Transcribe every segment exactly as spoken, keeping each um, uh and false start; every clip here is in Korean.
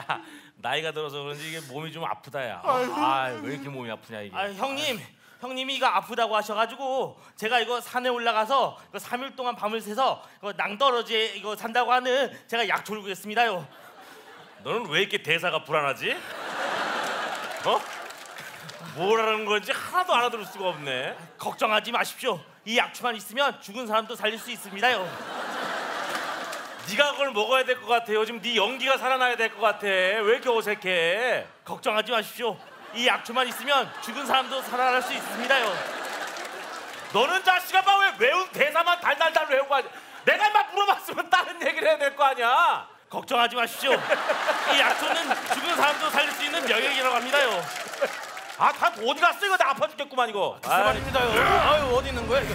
야, 나이가 들어서 그런지 이게 몸이 좀 아프다 야. 아, 왜 이렇게 몸이 아프냐 이게. 아, 형님, 아유. 형님이 이거 아프다고 하셔가지고 제가 이거 산에 올라가서 이거 삼 일 동안 밤을 새서 이거 낭떠러지에 이거 산다고 하는 제가 약 졸고겠습니다요. 너는 왜 이렇게 대사가 불안하지? 어? 뭐라는 건지 하나도 알아들을 수가 없네. 걱정하지 마십시오. 이 약초만 있으면 죽은 사람도 살릴 수 있습니다요. 네가 그걸 먹어야 될 것 같아요. 지금 네 연기가 살아나야 될 것 같아. 왜 이렇게 어색해? 걱정하지 마십시오. 이 약초만 있으면 죽은 사람도 살아날 수 있습니다요. 너는 자식아 봐 왜 외운 대사만 달달달 외우고 하지? 내가 막 물어봤으면 다른 얘기를 해야 될 거 아니야. 걱정하지 마십시오. 이 약초는 죽은 사람도 살릴 수 있는 명약이라고 합니다요. 아, 다 어디 갔어 이거? 나 아파 죽겠구만 이거. 말입니다요. 아유, 어디 있는 거야 이게?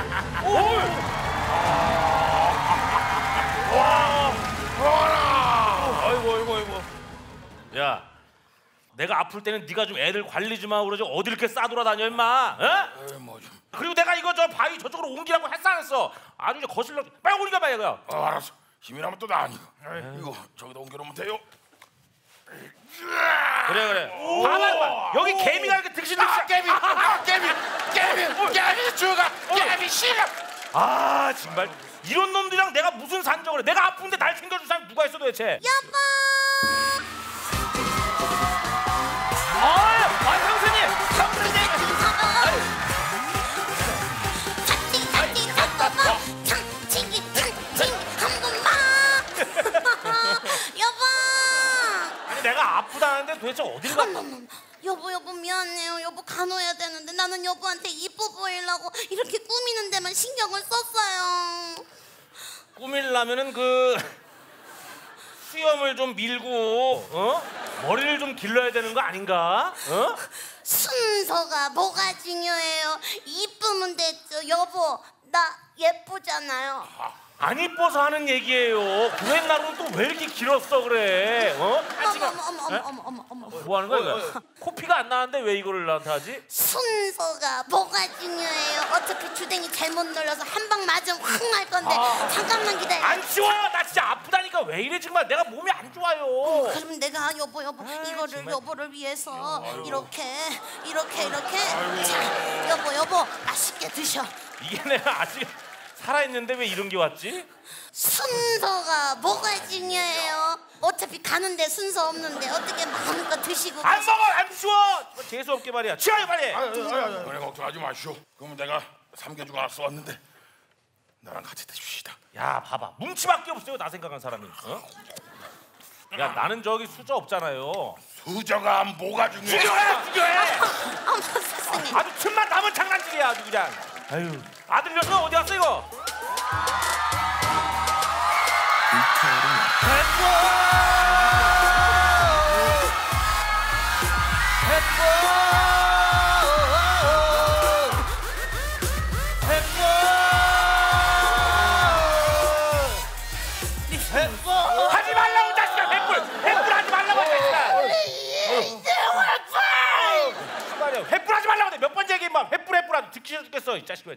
와, 와라. 아이고, 아이고, 아이고. 야, 내가 아플 때는 네가 좀 애들 관리 좀 하고 그러지 어디 이렇게 싸돌아다녀 임마? 어? 에이, 뭐 좀. 그리고 내가 이거 저 바위 저쪽으로 옮기라고 했어 안 했어? 아주 이제 거슬러 빨리 옮겨 봐 이거. 어, 알았어. 힘이 나면 또 나니까. 이거 저기다 옮겨놓으면 돼요. 그래 그래. 봐봐 여기 개미가 이렇게 득실득실. 아, 개미, 아, 개미, 개미, 개미 죽어, 개미 싫어. 아 정말 이런 놈들이랑 내가 무슨 산적을 해? 내가 아픈데 날 챙겨줄 사람 누가 있어 도대체? 여보. 아, 아 형수님, 형수님. 참치 참치 잠깐만 참치기 참치 한 번만. 여보. 아니 내가 아프다는데 도대체 어디를 가? 여보 여보 미안해요. 여보 간호해야 되는데 나는 여보한테 이뻐 보이려고 이렇게 꾸미는 데만 신경을 썼어요. 꾸밀라면은 그 수염을 좀 밀고 어? 머리를 좀 길러야 되는 거 아닌가? 어? 순서가 뭐가 중요해요? 이쁘면 됐죠. 여보 나 예쁘잖아요. 안 이뻐서 하는 얘기예요. 그웬 나루는 또 왜 이렇게 길었어 그래? 어? 어머 어머 어머 어머 어머 어머 어머. 뭐 하는 거야 이거? 코피가 안 나는데 왜 이거를 나한테 하지? 순서가 뭐가 중요해요? 어차피 주댕이 잘못 눌러서 한 방 맞으면 확 날 건데. 아. 잠깐만 기다려. 안 치워요. 나 진짜 아프다니까. 왜 이래 정말. 내가 몸이 안 좋아요. 어, 그럼 내가 여보 여보 아, 이거를 정말. 여보를 위해서 아이고. 이렇게 이렇게 이렇게 아이고. 자 여보 여보 맛있게 드셔. 이게 내가 아직 살아있는데 왜 이런 게 왔지? 순서가 뭐가 중요해요? 어차피 가는데 순서 없는데 어떻게 마음껏 드시고. 안 먹어 안 치워. 재수 없게 말이야. 치워요 빨리. 그래 걱정하지 마시오. 그럼 내가 삼계죽 하나 써왔는데 나랑 같이 드십시다. 야 봐봐 뭉치밖에 없어요. 나 생각한 사람이. 어? 야 나는 저기 수저 없잖아요. 수저가 뭐가 중요해? 수저야 수저해. 어머 세상에. 아주 틈만 남은 장난질이야 아주 그냥. 아유 아들 녀석 어디 갔어 이거? 하지 말라고 자식아. 횃불 횃불 하지 말라고 자식아. 횃불 하지 말라고 몇 번 얘기해 막 횃불 횃불 하지 듣기 싫어 죽겠어 이 자식아.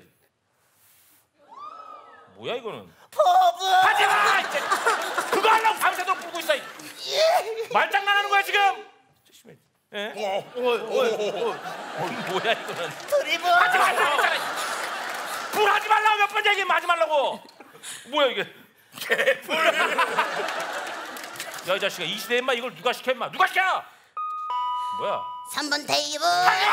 뭐야 이거는? 포부. 하지 마! 이제 그거 하려고 밤새도록 불고 있어. 말장난하는 거야 지금? 예? 어, 어, 어, 어, 어. 뭐야 이거는? 드리블. 하지 말라고 했잖아. 불 하지 말라고 몇 번 얘기해. 하지 말라고. 뭐야 이게? 개불. 야 이 자식아 이 시대에 인마 이걸 누가 시켜 인마? 누가 시켜? 뭐야? 삼 번 테이블.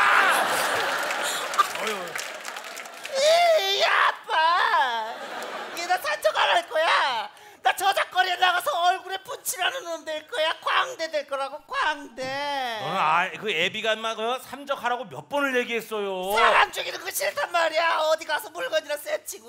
이 아빠, 얘나 산책 안 할 거야. 나 저작거리에 나가서 얼굴에 분칠하는 놈 될 거야. 광대 될 거라고 광대. 너는 아그 애비가 인마 그 삼적하라고 몇 번을 얘기했어요. 사람 죽이는 거 싫단 말이야. 어디 가서 물건이나 쎄치고.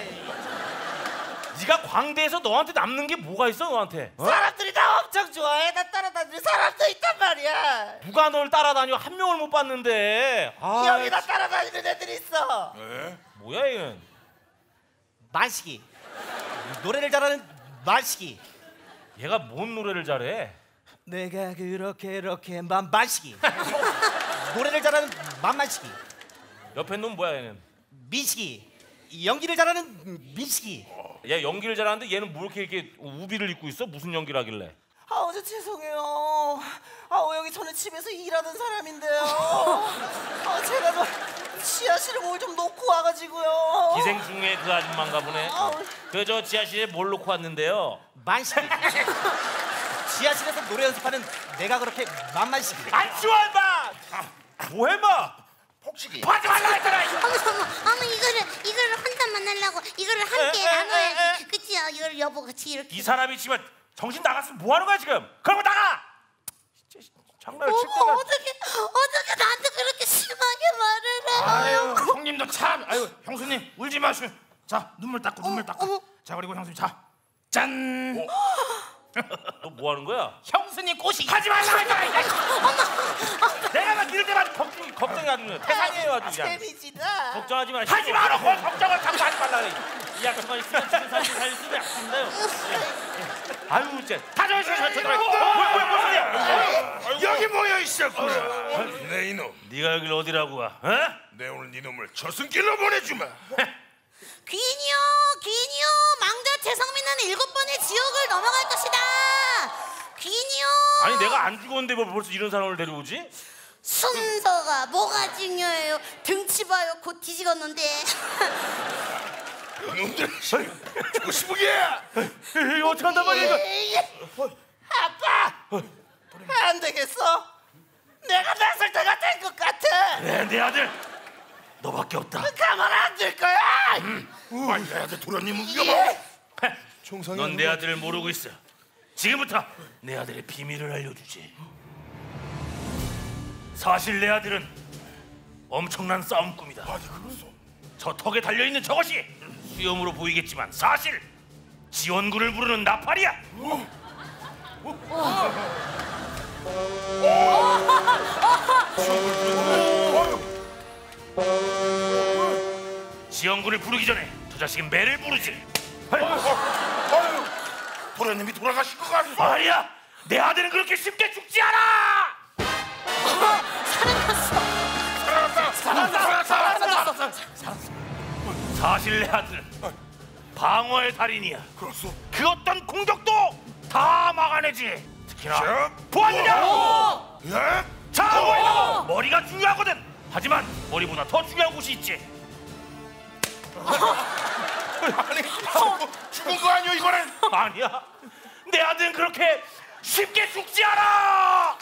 네가 광대에서 너한테 남는 게 뭐가 있어 너한테? 어? 사람들이 나 엄청 좋아해. 나 따라다니는 사람도 있단 말이야. 누가 널 따라다녀? 한 명을 못 봤는데. 아, 여기 나 따라다니는 애들이 있어. 네? 뭐야 이건? 만식이. 노래를 잘하는 만식이. 얘가 뭔 노래를 잘해? 내가 그렇게 이렇게 만 만식이. 노래를 잘하는 만만식이. 옆에 놈 뭐야 얘는? 민식이. 연기를 잘하는 민식이. 얘 연기를 잘하는데 얘는 뭐 이렇게 이렇게 우비를 입고 있어? 무슨 연기를 하길래? 아 어제 죄송해요. 아 여기 전에 집에서 일하던 사람인데요. 아 제가 저 지하실에 뭘 좀 놓고 와가지고요. 기생 중에 그 아줌마인가 보네. 그 저 지하실에 뭘 놓고 왔는데요? 만식이. 지하실에서 노래 연습하는 내가 그렇게 만만식이. 안 치워 임마! 뭐해 임마! 폭식이. 하지 말라 했잖아! 어머 어머 어머 이거를 이거를 혼자만 하려고 이거를 함께 나눠야지. 그치요? 이걸 여보 같이 이렇게. 이 사람이 지금 정신 나갔으면 뭐 하는 거야 지금? 그럼 나가! 진짜 장난을 칠 어머 때가. 어떻게 어떻게 나한테 그렇게 심하게 말을 해? 아유 형님도 참. 아유 형수님 울지 마시오. 자 눈물 닦고 눈물 닦고. 어머. 자 그리고 형수님 자 짠. 너 뭐 하는 거야? 형수님 꽃이. 하지 말라 했잖아! 내가 막 이럴 때만 걱정이 걱정이 아주 그냥 태산이에요 아주 그냥. 재미지다. 걱정하지 마. 하지 마라. 그 걱정을 자꾸 하지 말라. 이 약속만 있으면 지금 살수 살릴 수도 약속인데요. 아유 진짜. 다져 주셔. 뭐야 뭐야 뭐야 소리야? 여기 모여 있었구나. 내 이놈. 네가 여길 어디라고 와? 어? 내 오늘 네 놈을 저승길로 보내주마. 귀인이요 귀인이요 망자 최성민은 일곱 번의 지옥을 넘어갈 것이다. 귀인이요. 아니 내가 안 죽었는데 뭐 벌써 이런 사람을 데려오지? 순서가 뭐가 중요해요? 등치 봐요. 곧 뒤지겠는데. 이놈들 조심하게. 이거 어떻게 한단 말이야 이거? 아빠 안 되겠어. 내가 나설 때가 된 것 같아. 그래 내 아들 너밖에 없다. 가만 안 될 거야. 아니 내 아들 도련님은 위험해. 넌 내 아들을 모르고 있어. 지금부터 내 아들의 비밀을 알려주지. 사실 내 아들은 엄청난 싸움꾼이다. 아니 그랬어. 저 턱에 달려있는 저것이 수염으로 보이겠지만 사실 지원군을 부르는 나팔이야. 지원군을 부르기 전에 저 자식은 매를 부르지. 아유 도련님이 돌아가실 것 같아. 아니야, 내 아들은 그렇게 쉽게 죽지 않아. 살았다. 살았다. 살았다. 사실 내 아들은 방어의 달인이야. 그렇소. 그 어떤 공격도 다 막아내지. 특히나 자, 보았느냐? 예? 자, 보이라고 머리가 중요하거든. 하지만 머리보다 더 중요한 곳이 있지. 아니 죽은 거 아니오 이거는? 아니야, 내 아들은 그렇게 쉽게 죽지 않아.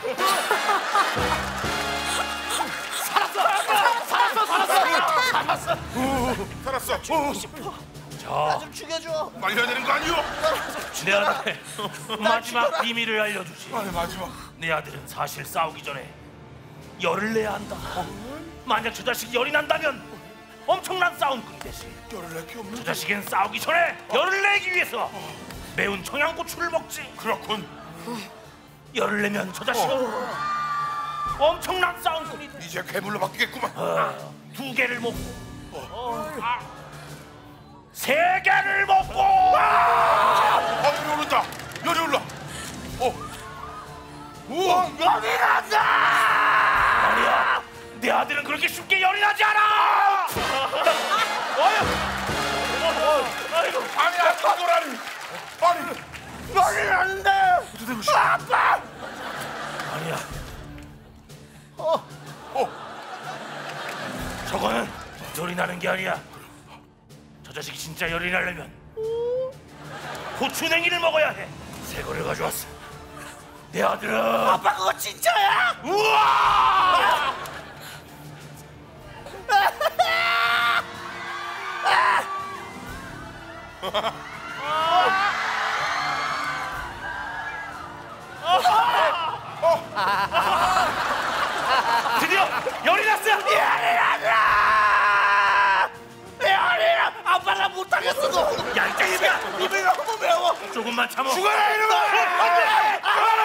살았어. 자, 좀 죽여줘. 말려야 되는 거 아니오? 내 아들의 마지막 비밀을 알려주지. 아니 마지막. 내 아들은 사실 싸우기 전에 열을 내야 한다. 만약 저 자식이 열이 난다면 엄청난 싸움꾼이 되지. 열을 내게 저 없는. 자식은 싸우기 전에 열을 내기 위해서 매운 청양고추를 먹지. 그렇군. 열을 내면 저 자식은 엄청난 싸움꾼이 돼. 이제 괴물로 바뀌겠구만. 어, 두 개를 먹고 어, 아, 세 개를 먹고 아, 열이 오른다. 열이 올라. 어. 우와. 열이 난다. 아니야, 내 아들은 그렇게 쉽게 열이 나지 않아. 어휴. 아이고. 아니야 가도라니. 아니. 열이 나는데. 아빠. 아니야. 어. 어. 저거는 열이 나는 게 아니야. 저 자식이 진짜 열이 나려면 고추냉이를 먹어야 해. 새 거를 가져왔어. 내 아들은 아빠 그거 진짜야? 우와! 드디어 열이 났어. 열이 난다. 열이 나. 아빠 나 못하겠어. 너. 야, 이 자식아, 입이 너무 매워. 조금만 참어. 죽어라 이놈아. 안돼.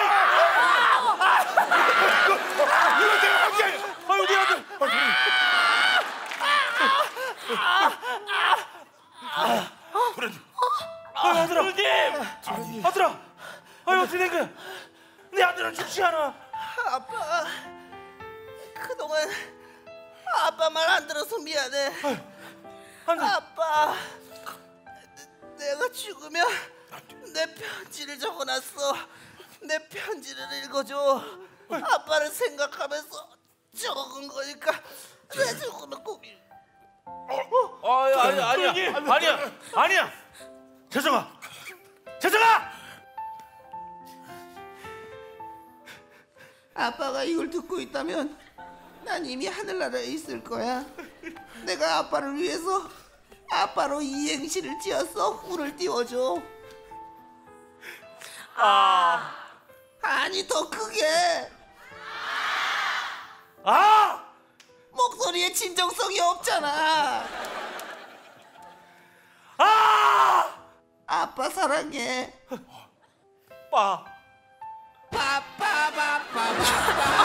이거 내가 한 게. 아유, 내 아들. 도련님. 아유, 아들아. 아님. 아들아. 아유, 어떻게 된 거야? 내 아들은 죽지 않아. 아빠 그동안 아빠 말 안 들어서 미안해. 안 돼. 아빠 내가 죽으면 내 편지를 적어놨어. 내 편지를 읽어줘. 아빠를 생각하면서 적은 거니까 내 적어놓고. 아니 아니 아니야 아니야 아니야 재성아 재성아 아빠가 이걸 듣고 있다면 난 이미 하늘나라에 있을 거야. 내가 아빠를 위해서 아빠로 이행시를 지어서 운을 띄워줘. 아 아니 더 크게. 아! 목소리에 진정성이 없잖아. 아! 아빠 사랑해. 빠 빠빠빠빠빠빠.